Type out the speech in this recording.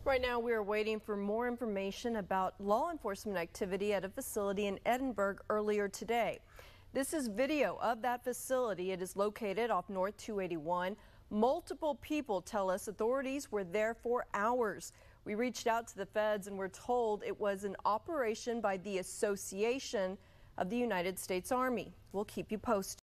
Right now, we are waiting for more information about law enforcement activity at a facility in Edinburg earlier today. This is video of that facility. It is located off North 281. Multiple people tell us authorities were there for hours. We reached out to the feds and were told it was an operation by the Association of the United States Army. We'll keep you posted.